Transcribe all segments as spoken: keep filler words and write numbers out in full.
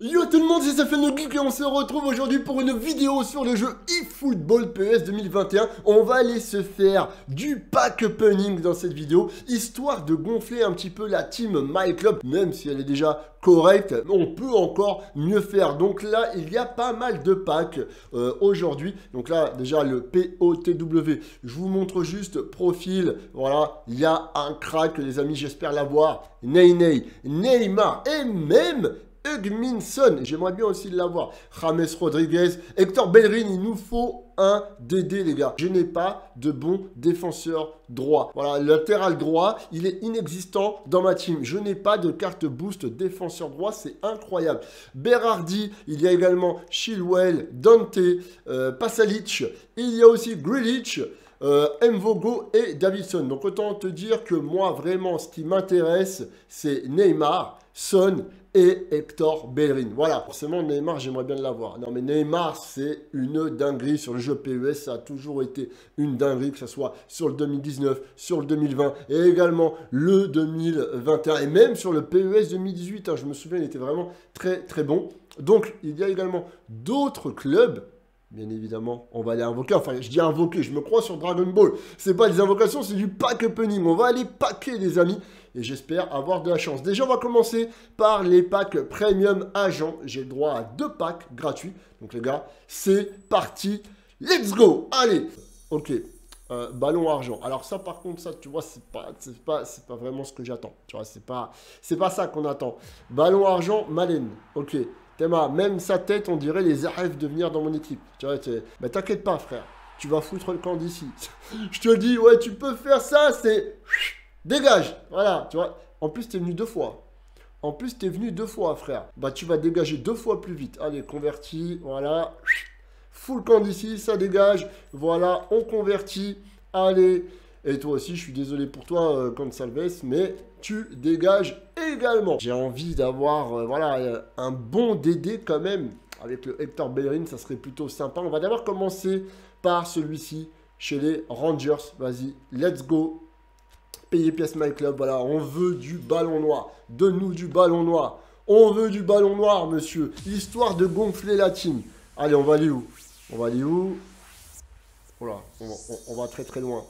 Yo tout le monde, c'est Safian le Geek et on se retrouve aujourd'hui pour une vidéo sur le jeu eFootball P E S deux mille vingt et un. On va aller se faire du pack opening dans cette vidéo, histoire de gonfler un petit peu la team MyClub, même si elle est déjà correcte, on peut encore mieux faire. Donc là, il y a pas mal de packs euh, aujourd'hui. Donc là, déjà le P O T W, je vous montre juste profil. Voilà, il y a un crack, les amis, j'espère l'avoir. Ney Ney, Neymar et même Hugminson, j'aimerais bien aussi l'avoir. James Rodriguez, Hector Bellerin, il nous faut un D D les gars. Je n'ai pas de bon défenseur droit. Voilà, le latéral droit, il est inexistant dans ma team. Je n'ai pas de carte boost défenseur droit, c'est incroyable. Berardi, il y a également Chilwell, Dante, euh, Pasalic, il y a aussi Grealish, Euh, Mvogo et Davidson. Donc autant te dire que moi vraiment ce qui m'intéresse c'est Neymar, Son et Hector Bellerin. Voilà, forcément Neymar j'aimerais bien l'avoir. Non mais Neymar c'est une dinguerie sur le jeu P E S, ça a toujours été une dinguerie que ce soit sur le deux mille dix-neuf, sur le deux mille vingt et également le deux mille vingt et un et même sur le P E S deux mille dix-huit, hein, je me souviens il était vraiment très très bon. Donc il y a également d'autres clubs. Bien évidemment, on va aller invoquer. Enfin, je dis invoquer, je me crois sur Dragon Ball. C'est pas des invocations, c'est du pack opening. On va aller packer, les amis. Et j'espère avoir de la chance. Déjà, on va commencer par les packs premium agents. J'ai le droit à deux packs gratuits. Donc, les gars, c'est parti. Let's go. Allez. Ok. Euh, ballon argent. Alors ça, par contre, ça, tu vois, c'est pas, c'est pas, c'est pas vraiment ce que j'attends. Tu vois, c'est pas, c'est pas ça qu'on attend. Ballon argent, Malen. Ok. Théma, même sa tête, on dirait les rêves de venir dans mon équipe. Tu vois, mais t'inquiète pas, frère. Tu vas foutre le camp d'ici. Je te dis, ouais, tu peux faire ça, c'est... Dégage. Voilà, tu vois. En plus, t'es venu deux fois. En plus, t'es venu deux fois, frère. Bah, tu vas dégager deux fois plus vite. Allez, converti, voilà. Full camp d'ici, ça dégage. Voilà, on convertit. Allez. Et toi aussi, je suis désolé pour toi, euh, Consalves, mais tu dégages également. J'ai envie d'avoir euh, voilà, euh, un bon D D quand même. Avec le Hector Bellerin, ça serait plutôt sympa. On va d'abord commencer par celui-ci chez les Rangers. Vas-y, let's go. Payer pièce My Club. Voilà, on veut du ballon noir. Donne-nous du ballon noir. On veut du ballon noir, monsieur. Histoire de gonfler la team. Allez, on va aller où? On va aller où? Voilà, on, on, on va très très loin.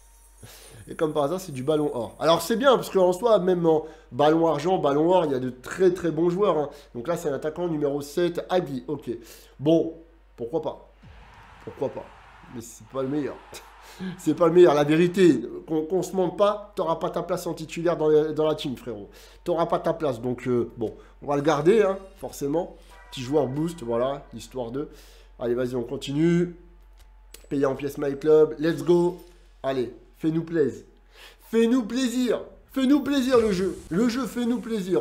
Et comme par hasard, c'est du ballon or. Alors c'est bien, parce qu'en soi, même en ballon argent, ballon or, il y a de très très bons joueurs. Hein. Donc là, c'est un attaquant numéro sept, Agui. Ok. Bon, pourquoi pas? Pourquoi pas? Mais c'est pas le meilleur. C'est pas le meilleur. La vérité, qu'on qu se mente pas, t'auras pas ta place en titulaire dans, les, dans la team, frérot. T'auras pas ta place. Donc, euh, bon, on va le garder, hein, forcément. Petit joueur boost, voilà, histoire de... Allez, vas-y, on continue. Payer en pièce My Club. Let's go. Allez. Fais-nous plaisir. Fais-nous plaisir. Fais-nous plaisir le jeu. Le jeu, fais-nous plaisir.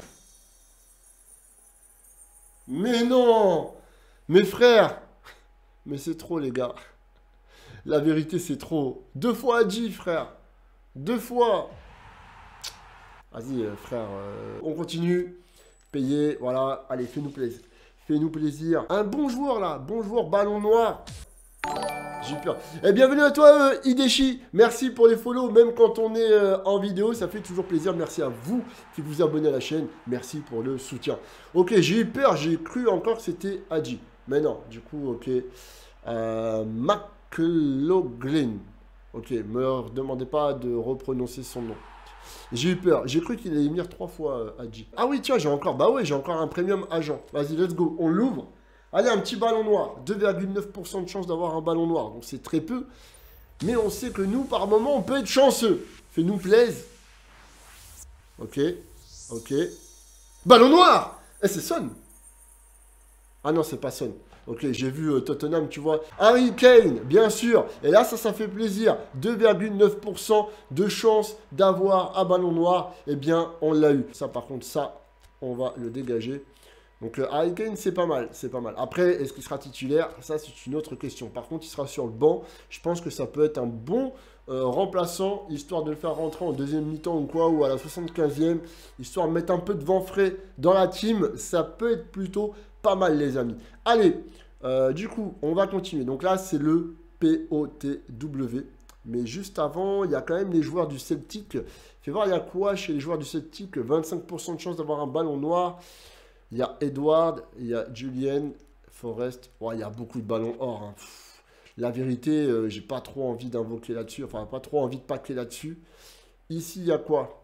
Mais non. Mes frères. Mais c'est trop, les gars. La vérité, c'est trop. Deux fois Adji, frère. Deux fois. Vas-y, euh, frère. Euh, on continue. Payer. Voilà. Allez, fais-nous plaisir. Fais-nous plaisir. Un bon joueur, là. Bon joueur, ballon noir. J'ai peur. Et bienvenue à toi, euh, Hideshi. Merci pour les follow, même quand on est euh, en vidéo, ça fait toujours plaisir. Merci à vous qui vous abonnez à la chaîne. Merci pour le soutien. Ok, j'ai eu peur, j'ai cru encore que c'était Adji. Mais non, du coup, ok. Euh, McLaughlin. Ok, me demandez pas de reprononcer son nom. J'ai eu peur. J'ai cru qu'il allait venir trois fois, euh, Adji. Ah oui, tiens, j'ai encore. Bah ouais, j'ai encore un premium agent. Vas-y, let's go. On l'ouvre. Allez, un petit ballon noir. deux virgule neuf pour cent de chance d'avoir un ballon noir. Donc c'est très peu. Mais on sait que nous, par moment, on peut être chanceux. Fais-nous plaisir. Ok. Ok. Ballon noir. Eh, c'est Son. Ah non, c'est pas Son. Ok, j'ai vu euh, Tottenham, tu vois. Harry Kane, bien sûr. Et là, ça, ça fait plaisir. deux virgule neuf pour cent de chance d'avoir un ballon noir. Eh bien, on l'a eu. Ça, par contre, ça, on va le dégager. Donc euh, Harry Kane, c'est pas mal, c'est pas mal. Après, est-ce qu'il sera titulaire? Ça, c'est une autre question. Par contre, il sera sur le banc. Je pense que ça peut être un bon euh, remplaçant, histoire de le faire rentrer en deuxième mi-temps ou quoi, ou à la soixante-quinzième, histoire de mettre un peu de vent frais dans la team. Ça peut être plutôt pas mal, les amis. Allez, euh, du coup, on va continuer. Donc là, c'est le P O T W. Mais juste avant, il y a quand même les joueurs du Celtic. Fais voir, il y a quoi chez les joueurs du Celtic? vingt-cinq pour cent de chance d'avoir un ballon noir. Il y a Edward, il y a Julien, Forrest. Ouais, il y a beaucoup de ballons or. Hein. La vérité, euh, j'ai pas trop envie d'invoquer là-dessus. Enfin, pas trop envie de paquer là-dessus. Ici, il y a quoi?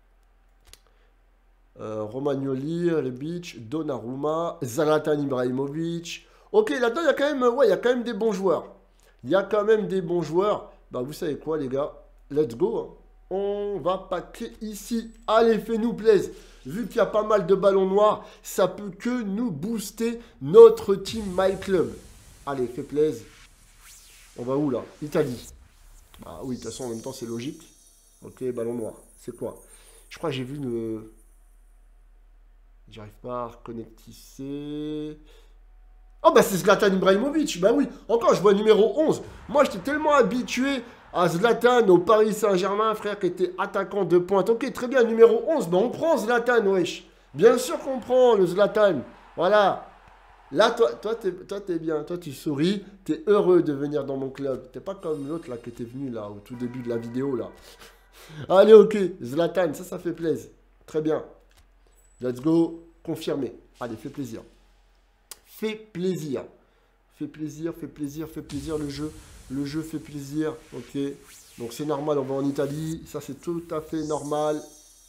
euh, Romagnoli, Rebic, Donnarumma, Zlatan Ibrahimovic. Ok, là-dedans, il y a quand même, ouais, il y a quand même des bons joueurs. Il y a quand même des bons joueurs. Bah, vous savez quoi, les gars? Let's go. Hein. On va paquer ici. Allez, fais-nous plaisir. Vu qu'il y a pas mal de ballons noirs, ça peut que nous booster notre team My Club. Allez, fais plaisir. On va où là? Italie. Ah oui, de toute façon, en même temps, c'est logique. Ok, ballon noir. C'est quoi? Je crois que j'ai vu une... J'arrive pas à reconnecter. Oh bah c'est Zlatan Ibrahimovic. Bah oui, encore, je vois numéro onze. Moi, j'étais tellement habitué à Zlatan au Paris Saint-Germain, frère, qui était attaquant de pointe. Ok, très bien, numéro onze. Bah on prend Zlatan, wesh. Bien sûr qu'on prend le Zlatan. Voilà. Là, toi, toi, t'es, toi, t'es bien. Toi, tu souris. T'es heureux de venir dans mon club. T'es pas comme l'autre, là, qui était venu, là, au tout début de la vidéo, là. Allez, ok. Zlatan, ça, ça fait plaisir. Très bien. Let's go. Confirmé. Allez, fais plaisir. Fais plaisir. Fais plaisir, fais plaisir, fais plaisir le jeu. Le jeu fait plaisir. Ok. Donc, c'est normal, on va en Italie. Ça, c'est tout à fait normal.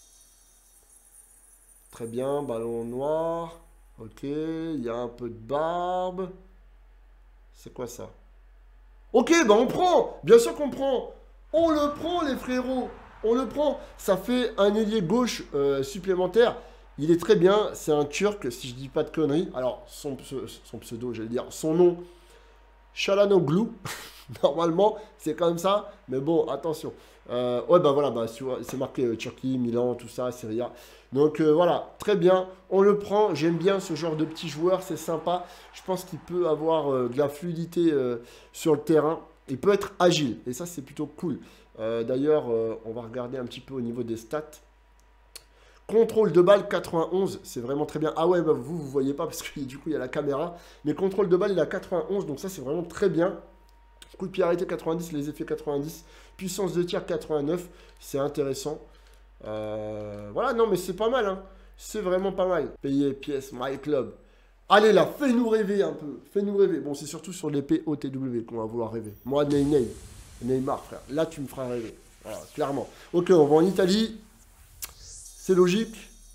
Très bien. Ballon noir. Ok, il y a un peu de barbe. C'est quoi ça? Ok, bah on prend. Bien sûr qu'on prend. On le prend, les frérots. On le prend. Ça fait un ailier gauche euh, supplémentaire. Il est très bien. C'est un Turc, si je dis pas de conneries. Alors, son, son pseudo, j'allais dire, son nom, Çalhanoğlu. Normalement, c'est comme ça. Mais bon, attention. Euh, ouais, bah voilà, bah, c'est marqué euh, Turquie, Milan, tout ça, Serie A. Donc euh, voilà, très bien. On le prend. J'aime bien ce genre de petit joueur. C'est sympa. Je pense qu'il peut avoir euh, de la fluidité euh, sur le terrain. Il peut être agile. Et ça, c'est plutôt cool. Euh, D'ailleurs, euh, on va regarder un petit peu au niveau des stats. Contrôle de balle quatre-vingt-onze, c'est vraiment très bien. Ah ouais, bah vous, vous voyez pas parce que du coup, il y a la caméra. Mais contrôle de balle, il a quatre-vingt-onze, donc ça, c'est vraiment très bien. Coup de pied arrêté quatre-vingt-dix, les effets quatre-vingt-dix. Puissance de tir quatre-vingt-neuf, c'est intéressant. Euh, voilà, non, mais c'est pas mal. Hein. C'est vraiment pas mal. Payer pièce, My Club. Allez là, fais-nous rêver un peu. Fais-nous rêver. Bon, c'est surtout sur les P O T W qu'on va vouloir rêver. Moi, Neymar, Neymar, frère. Là, tu me feras rêver. Voilà, clairement. Ok, on va en Italie. C'est logique.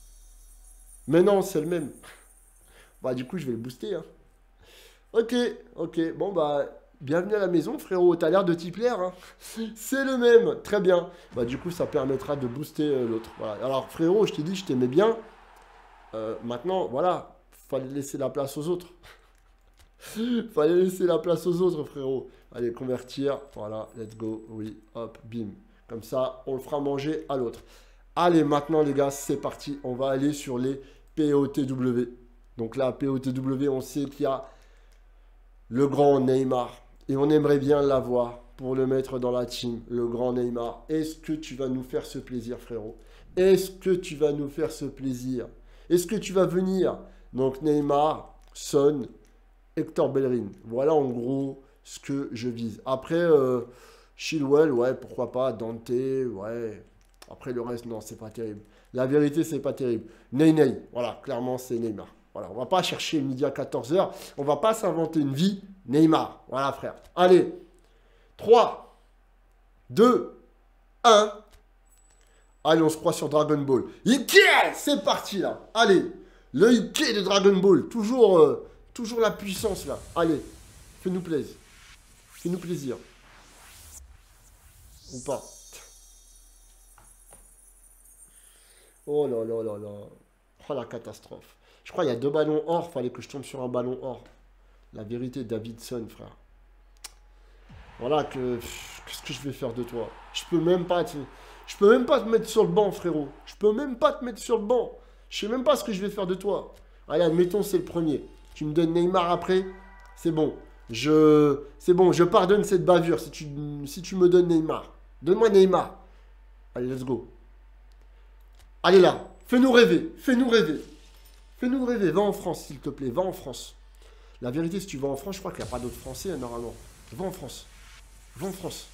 Mais non, c'est le même. Bah, du coup, je vais le booster. Hein. Ok, ok. Bon, bah, bienvenue à la maison, frérot. T'as l'air de t'y plaire. Hein. C'est le même. Très bien. Bah, du coup, ça permettra de booster euh, l'autre. Voilà. Alors, frérot, je t'ai dit, je t'aimais bien. Euh, maintenant, voilà. Fallait laisser la place aux autres. Fallait laisser la place aux autres, frérot. Allez, convertir. Voilà, let's go. Oui, hop, bim. Comme ça, on le fera manger à l'autre. Allez, maintenant, les gars, c'est parti. On va aller sur les P O T W. Donc là, P O T W, on sait qu'il y a le grand Neymar. Et on aimerait bien l'avoir pour le mettre dans la team, le grand Neymar. Est-ce que tu vas nous faire ce plaisir, frérot? Est-ce que tu vas nous faire ce plaisir? Est-ce que tu vas venir? Donc Neymar, Son, Hector Bellerin. Voilà en gros ce que je vise. Après, euh, Chilwell, ouais, pourquoi pas. Dante, ouais. Après le reste, non, c'est pas terrible. La vérité, c'est pas terrible. Ney Ney, voilà, clairement, c'est Neymar. Voilà, on va pas chercher midi à quatorze heures. On va pas s'inventer une vie. Neymar, voilà, frère. Allez, trois, deux, un. Allez, on se croit sur Dragon Ball. Ike, c'est parti, là. Allez, le Ike de Dragon Ball. Toujours, euh, toujours la puissance, là. Allez, fais-nous plaisir. Fais-nous plaisir. Ou pas. Oh là là là là. Oh la catastrophe. Je crois qu'il y a deux ballons or. Fallait que je tombe sur un ballon or. La vérité, Davidson, frère. Voilà que... Qu'est-ce que je vais faire de toi? Je peux même pas... te- Je peux même pas te mettre sur le banc, frérot. Je peux même pas te mettre sur le banc. Je sais même pas ce que je vais faire de toi. Allez, admettons, c'est le premier. Tu me donnes Neymar après. C'est bon. Je... C'est bon, je pardonne cette bavure si tu, si tu me donnes Neymar. Donne-moi Neymar. Allez, let's go. Allez là, fais-nous rêver, fais-nous rêver. Fais-nous rêver, va en France, s'il te plaît, va en France. La vérité, si tu vas en France, je crois qu'il n'y a pas d'autres Français, hein, normalement. Va en France. Va en France.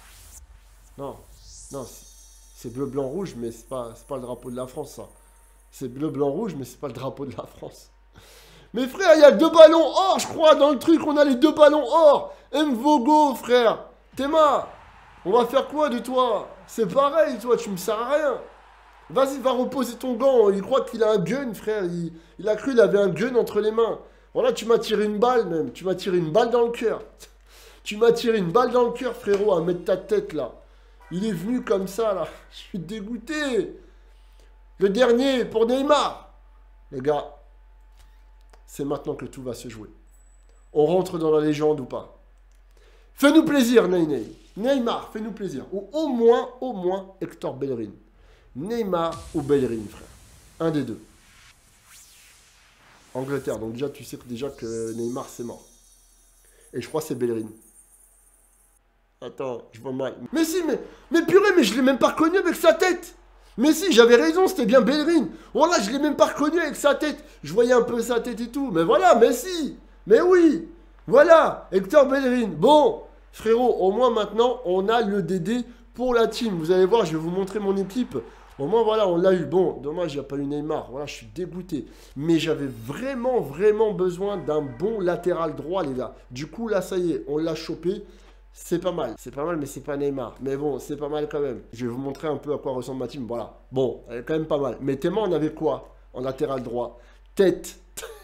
Non, non, c'est bleu, blanc, rouge, mais c'est pas, c'est pas le drapeau de la France, ça. C'est bleu, blanc, rouge, mais c'est pas le drapeau de la France. Mais frère, il y a deux ballons or, je crois, dans le truc, on a les deux ballons or. Mvogo, frère. Théma, on va faire quoi de toi? C'est pareil, toi, tu me sers à rien. Vas-y, va reposer ton gant. Il croit qu'il a un gun, frère. Il, il a cru qu'il avait un gun entre les mains. Voilà, tu m'as tiré une balle, même. Tu m'as tiré une balle dans le cœur. Tu m'as tiré une balle dans le cœur, frérot, à mettre ta tête, là. Il est venu comme ça, là. Je suis dégoûté. Le dernier, pour Neymar. Les gars, c'est maintenant que tout va se jouer. On rentre dans la légende ou pas? Fais-nous plaisir, Ney Ney. Neymar, fais-nous plaisir. Ou au moins, au moins, Hector Bellerin. Neymar ou Bellerin, frère. Un des deux. Angleterre, donc déjà, tu sais que déjà que Neymar, c'est mort. Et je crois que c'est Bellerin. Attends, je vois mal. Mais si, mais, mais purée, mais je l'ai même pas reconnu avec sa tête. Mais si, j'avais raison, c'était bien Bellerin. Voilà, je l'ai même pas reconnu avec sa tête. Je voyais un peu sa tête et tout. Mais voilà, mais si. Mais oui. Voilà, Hector Bellerin. Bon, frérot, au moins maintenant, on a le D D pour la team. Vous allez voir, je vais vous montrer mon équipe. Au moins, voilà, on l'a eu. Bon, dommage, il n'y a pas eu Neymar. Voilà, je suis dégoûté. Mais j'avais vraiment, vraiment besoin d'un bon latéral droit, les gars. Du coup, là, ça y est, on l'a chopé. C'est pas mal. C'est pas mal, mais c'est pas Neymar. Mais bon, c'est pas mal quand même. Je vais vous montrer un peu à quoi ressemble ma team. Voilà. Bon, elle est quand même pas mal. Mais Théma, on avait quoi en latéral droit? Tête.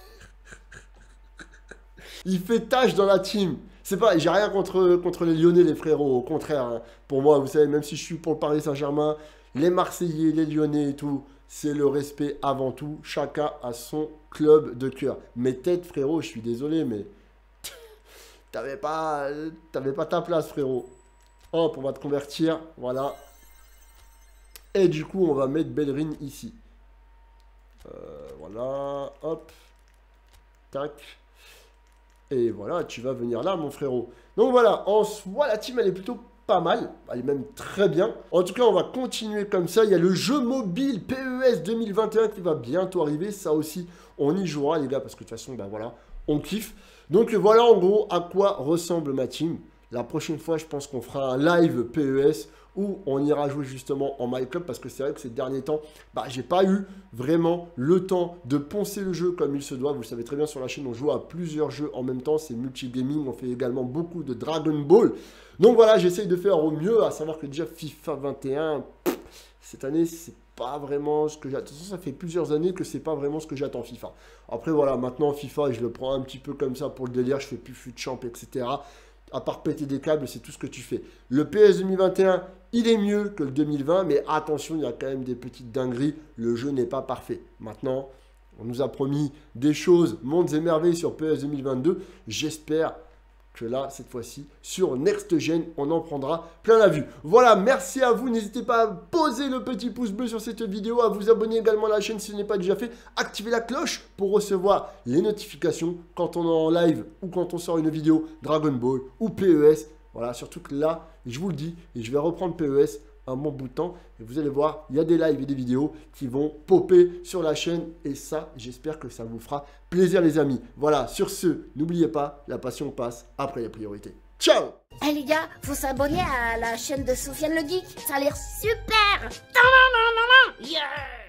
Il fait tâche dans la team. C'est pas, j'ai rien contre, contre les Lyonnais, les frérots. Au contraire, hein. Pour moi, vous savez, même si je suis pour le Paris Saint-Germain, les Marseillais, les Lyonnais et tout, c'est le respect avant tout. Chacun a son club de cœur. Mais tête, frérot, je suis désolé, mais t'avais pas, t'avais pas ta place, frérot. Hop, on va te convertir, voilà. Et du coup, on va mettre Bellerin ici. Euh, voilà, hop. Tac. Et voilà, tu vas venir là, mon frérot. Donc voilà, en soi, la team, elle est plutôt pas mal. Elle est même très bien. En tout cas, on va continuer comme ça. Il y a le jeu mobile P E S deux mille vingt et un qui va bientôt arriver. Ça aussi, on y jouera, les gars, parce que de toute façon, ben voilà, on kiffe. Donc voilà, en gros, à quoi ressemble ma team. La prochaine fois, je pense qu'on fera un live P E S où on ira jouer justement en My Club parce que c'est vrai que ces derniers temps, bah, j'ai pas eu vraiment le temps de poncer le jeu comme il se doit. Vous le savez très bien, sur la chaîne, on joue à plusieurs jeux en même temps. C'est multi-gaming. On fait également beaucoup de Dragon Ball. Donc voilà, j'essaye de faire au mieux, à savoir que déjà FIFA vingt et un, pff, cette année, c'est pas vraiment ce que j'attends. Ça fait plusieurs années que c'est pas vraiment ce que j'attends FIFA. Après voilà, maintenant FIFA, je le prends un petit peu comme ça pour le délire. Je fais plus fut champ, et cetera. À part péter des câbles, c'est tout ce que tu fais. Le P S deux mille vingt et un, il est mieux que le deux mille vingt, mais attention, il y a quand même des petites dingueries. Le jeu n'est pas parfait. Maintenant, on nous a promis des choses, mondes et merveilles sur P S deux mille vingt-deux. J'espère que là, cette fois-ci, sur Next Gen, on en prendra plein la vue. Voilà, merci à vous. N'hésitez pas à poser le petit pouce bleu sur cette vidéo, à vous abonner également à la chaîne si ce n'est pas déjà fait. Activez la cloche pour recevoir les notifications quand on est en live ou quand on sort une vidéo Dragon Ball ou P E S. Voilà, surtout que là, je vous le dis, et je vais reprendre P E S un bon bout de temps. Et vous allez voir, il y a des lives et des vidéos qui vont popper sur la chaîne. Et ça, j'espère que ça vous fera plaisir, les amis. Voilà, sur ce, n'oubliez pas, la passion passe après les priorités. Ciao! Eh hey les gars, faut s'abonner à la chaîne de Sofiane le Geek. Ça a l'air super! Yeah!